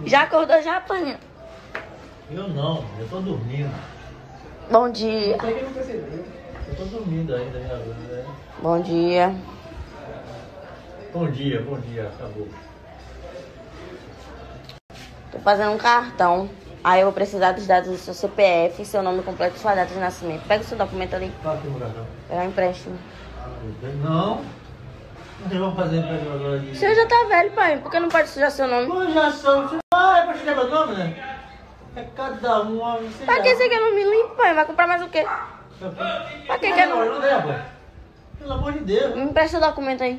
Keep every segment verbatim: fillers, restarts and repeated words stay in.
Já acordou já, pai? Eu não, eu tô dormindo. Bom dia. Eu não percebi. Eu tô dormindo ainda, né? Bom dia. Bom dia, bom dia, acabou. Tô fazendo um cartão. Aí eu vou precisar dos dados do seu C P F, seu nome completo e sua data de nascimento. Pega o seu documento ali. Tá aqui no cartão. Pegar um empréstimo. Não. O que vamos fazer empréstimo agora aqui? O senhor já tá velho, pai. Por que não pode sujar seu nome? Eu já sou. Ah, é pra chegar meu nome, né? É cada um. Você Pra já... que você quer nome limpo, pai? Vai comprar mais o quê? Pra que quer nome? Não der, pai. Pelo amor de Deus. Me empresta o documento aí.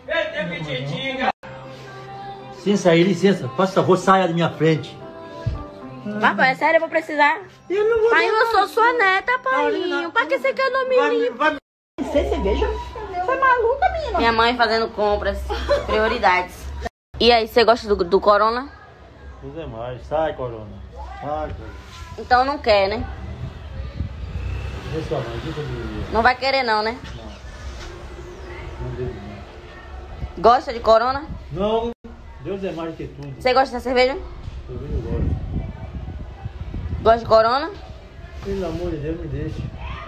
Licença aí, licença. Faça favor, saia da minha frente. Mas, pai, é sério, eu vou precisar. Eu não vou. Pai, eu sou sua neta, Não, pai. não. Pra que você quer nome Vai, limpo? vai. Você cerveja? Você é maluca, menina? Minha mãe fazendo compras. Prioridades. E aí, você gosta do, do Corona? Tudo é mais. Sai, Corona. Sai, Corona. Então não quer, né? Vê sua mãe, deixa eu ver. Não vai querer não, né? Não devo, não. Gosta de Corona? Não, Deus é mais do que tudo. Você gosta da cerveja? Eu vejo gosto. Gosta de Corona? Pelo amor de Deus, me deixe.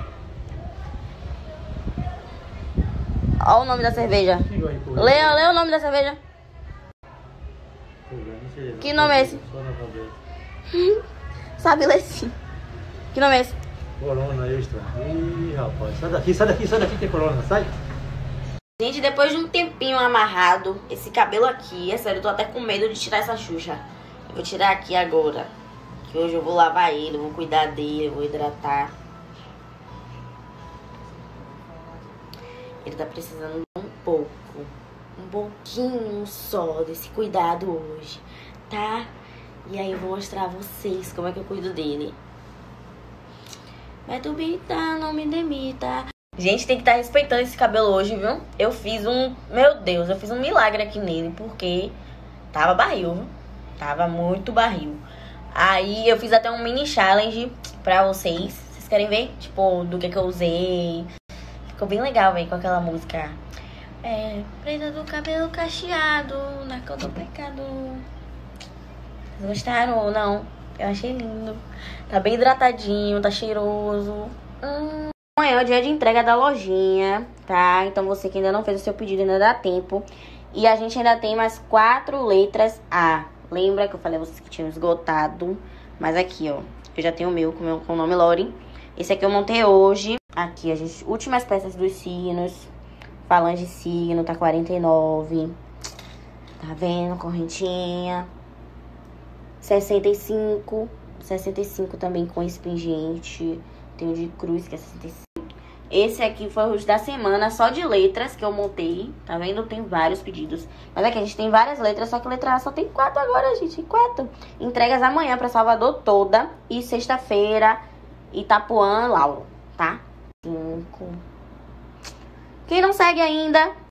Olha o nome da cerveja. Quem gosta de correr? Lê, lê o nome da cerveja. Correr, não sei. Que nome é esse? Só na cabeça. Sabe ler sim. Que nome é esse? Corona extra. Ih, rapaz. Sai daqui, sai daqui, sai daqui que tem corona. Sai. Gente, depois de um tempinho amarrado, esse cabelo aqui, é sério, eu tô até com medo de tirar essa xuxa. Eu vou tirar aqui agora. Que hoje eu vou lavar ele, eu vou cuidar dele, eu vou hidratar. Ele tá precisando de um pouco, um pouquinho só desse cuidado hoje, tá? E aí eu vou mostrar a vocês como é que eu cuido dele. Vai tu bita, não me demita. Gente, tem que estar respeitando esse cabelo hoje, viu? Eu fiz um... Meu Deus, eu fiz um milagre aqui nele, porque tava barril, viu? Tava muito barril. Aí eu fiz até um mini challenge pra vocês. Vocês querem ver? Tipo, do que que eu usei. Ficou bem legal, velho, com aquela música. É, presa do cabelo cacheado, na cor do pecado. Vocês gostaram ou não? Eu achei lindo. Tá bem hidratadinho, tá cheiroso. Hum. Amanhã é o dia de entrega da lojinha, tá? Então você que ainda não fez o seu pedido, ainda dá tempo. E a gente ainda tem mais quatro letras A. Lembra que eu falei a vocês que tinham esgotado? Mas aqui, ó, eu já tenho o meu com, meu, com o nome Lori. Esse aqui eu montei hoje. Aqui, a gente, últimas peças dos signos. Falange de signo, tá quarenta e nove. Tá vendo? Correntinha. sessenta e cinco. sessenta e cinco também com espingente. Tem o de cruz, que é sessenta e cinco. Esse aqui foi o da semana, só de letras que eu montei. Tá vendo? Tem vários pedidos. Mas aqui a gente tem várias letras, só que letra A só tem quatro agora, gente. Quatro. Entregas amanhã pra Salvador toda. E sexta-feira, Itapuã, Lauro, tá? Cinco. Quem não segue ainda,